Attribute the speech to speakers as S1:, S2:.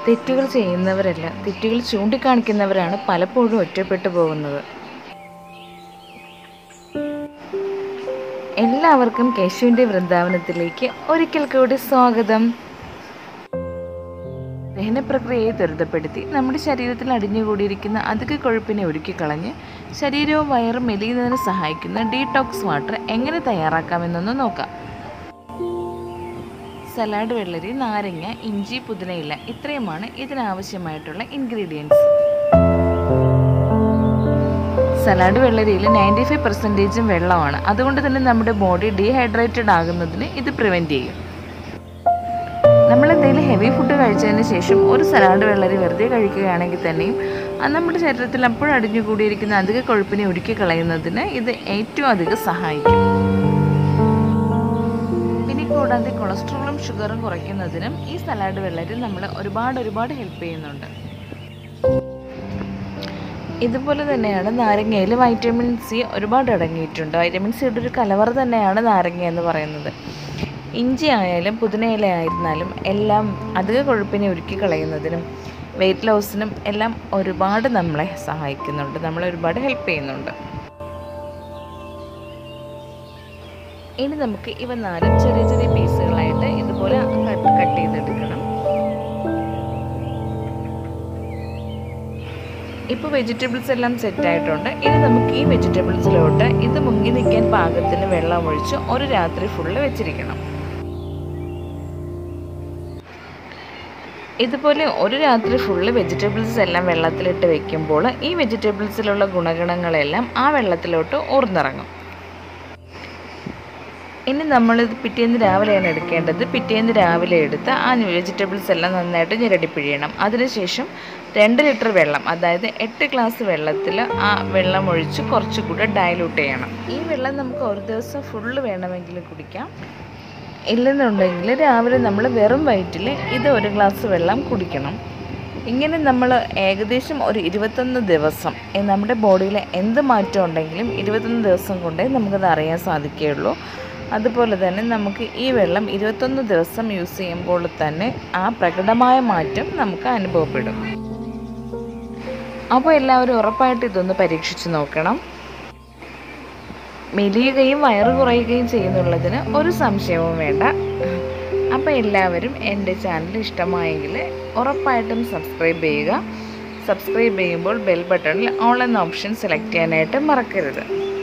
S1: തെറ്റുകൾ ചെയ്യുന്നവരല്ല, തെറ്റുകൾ ചൂണ്ടിക്കാണിക്കുന്നവരാണ് പലപ്പോഴും ഒറ്റപ്പെട്ടു പോകുന്നത്. എല്ലാവർക്കും കേശുവിൻ്റെ വൃന്ദാവനത്തിലേക്ക് ഒരിക്കൽ കൂടി സ്വാഗതം. ദഹന പ്രക്രിയയെ ത്വരിതപ്പെടുത്തി നമ്മുടെ ശരീരത്തിൽ അടിഞ്ഞുകൂടിയിരിക്കുന്ന അധിക കൊഴുപ്പിനെ ഒരുക്കിക്കളഞ്ഞ് ശരീരവും വയറും മെലിയുന്നതിന് സഹായിക്കുന്ന ഡീടോക്സ് വാട്ടർ എങ്ങനെ തയ്യാറാക്കാമെന്നൊന്ന് നോക്കാം. സലാഡ് വെള്ളരി, നാരങ്ങ, ഇഞ്ചി, പുതിനയില ഇത്രയുമാണ് ഇതിനാവശ്യമായിട്ടുള്ള ഇൻഗ്രീഡിയൻസ്. സലാഡ് വെള്ളരിയിൽ 95% വെള്ളമാണ്. അതുകൊണ്ട് തന്നെ നമ്മുടെ ബോഡി ഡീഹൈഡ്രേറ്റഡ് ആകുന്നതിന് ഇത് പ്രിവെൻറ്റ് ചെയ്യും. നമ്മളെന്തെങ്കിലും ഹെവി ഫുഡ് കഴിച്ചതിന് ശേഷം ഒരു സലാഡ് വെള്ളരി വെറുതെ കഴിക്കുകയാണെങ്കിൽ തന്നെയും അത് നമ്മുടെ ശരീരത്തിൽ അപ്പോഴും അടിഞ്ഞുകൂടിയിരിക്കുന്ന അധിക കൊഴുപ്പിനെ ഒരുക്കി കളയുന്നതിന് ഇത് ഏറ്റവും അധികം സഹായിക്കും. പിന്നെ കൂടാതെ കൊളസ്ട്രോളും ഷുഗറും കുറയ്ക്കുന്നതിനും ഈ സലാഡ് വെള്ളരി നമ്മളെ ഒരുപാട് ഹെൽപ്പ് ചെയ്യുന്നുണ്ട്. ഇതുപോലെ തന്നെയാണ് നാരങ്ങയിൽ വൈറ്റമിൻ സി ഒരുപാട് അടങ്ങിയിട്ടുണ്ട്. വൈറ്റമിൻ സിയുടെ ഒരു കലവറ തന്നെയാണ് നാരങ്ങ എന്ന് പറയുന്നത്. ഇഞ്ചി ആയാലും പുതിനയില ആയിരുന്നാലും എല്ലാം അധിക കൊഴുപ്പിനെ ഒരുക്കി കളയുന്നതിനും വെയിറ്റ് ലോസിനും എല്ലാം ഒരുപാട് നമ്മളെ സഹായിക്കുന്നുണ്ട്, നമ്മളെ ഒരുപാട് ഹെൽപ്പ് ചെയ്യുന്നുണ്ട്. ഇനി നമുക്ക് ഇവ നാലും ചെറിയ പീസുകളായിട്ട് ഇതുപോലെ കട്ട് ചെയ്തെടുക്കണം. ഇപ്പോൾ വെജിറ്റബിൾസ് എല്ലാം സെറ്റായിട്ടുണ്ട്. ഇനി നമുക്ക് ഈ വെജിറ്റബിൾസിലോട്ട് ഇത് മുങ്ങി നിൽക്കാൻ പാകത്തിന് വെള്ളം ഒഴിച്ച് ഒരു രാത്രി ഫുള്ള് വെച്ചിരിക്കണം. ഇതുപോലെ ഒരു രാത്രി ഫുള്ള് വെജിറ്റബിൾസ് എല്ലാം വെള്ളത്തിലിട്ട് വെക്കുമ്പോൾ ഈ വെജിറ്റബിൾസിലുള്ള ഗുണഗണങ്ങളെല്ലാം ആ വെള്ളത്തിലോട്ട് ഊർന്നിറങ്ങും. ഇനി നമ്മളിത് പിറ്റേന്ന് രാവിലെയാണ് എടുക്കേണ്ടത്. പിറ്റേന്ന് രാവിലെ എടുത്ത് ആ വെജിറ്റബിൾസ് എല്ലാം നന്നായിട്ട് ഞെരടിപ്പിഴിയണം. അതിനുശേഷം 2 ലിറ്റർ വെള്ളം, അതായത് 8 ഗ്ലാസ് വെള്ളത്തിൽ ആ വെള്ളം ഒഴിച്ച് കുറച്ചുകൂടെ ഡയലൂട്ട് ചെയ്യണം. ഈ വെള്ളം നമുക്ക് ഒരു ദിവസം ഫുള്ള് വേണമെങ്കിൽ കുടിക്കാം. ഇല്ലെന്നുണ്ടെങ്കിൽ രാവിലെ നമ്മൾ വെറും വയറ്റിൽ ഇത് 1 ഗ്ലാസ് വെള്ളം കുടിക്കണം. ഇങ്ങനെ നമ്മൾ ഏകദേശം ഒരു 21 ദിവസം നമ്മുടെ ബോഡിയിൽ എന്ത് മാറ്റം ഉണ്ടെങ്കിലും 21 ദിവസം കൊണ്ടേ നമുക്കത് അറിയാൻ സാധിക്കുകയുള്ളൂ. അതുപോലെ തന്നെ നമുക്ക് ഈ വെള്ളം 21 ദിവസം യൂസ് ചെയ്യുമ്പോൾ തന്നെ ആ പ്രകടമായ മാറ്റം നമുക്ക് അനുഭവപ്പെടും. അപ്പോൾ എല്ലാവരും ഉറപ്പായിട്ട് ഇതൊന്ന് പരീക്ഷിച്ച് നോക്കണം. മെലിയുകയും വയറ് കുറയുകയും ചെയ്യുന്നുള്ളതിന് ഒരു സംശയവും വേണ്ട. അപ്പോൾ എല്ലാവരും എൻ്റെ ചാനൽ ഇഷ്ടമായെങ്കിൽ ഉറപ്പായിട്ടും സബ്സ്ക്രൈബ് ചെയ്യുക. സബ്സ്ക്രൈബ് ചെയ്യുമ്പോൾ ബെൽ ബട്ടണിൽ ഓൾ എന്ന ഓപ്ഷൻ സെലക്ട് ചെയ്യാനായിട്ട് മറക്കരുത്.